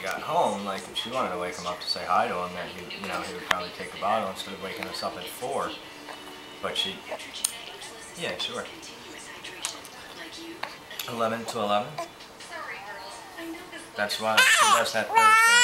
got home, like if she wanted to wake him up to say hi to him, that he, you know, he would probably take the bottle instead of waking us up at 4. But she, yeah, sure. 11 to 11. That's why she does that Thursday.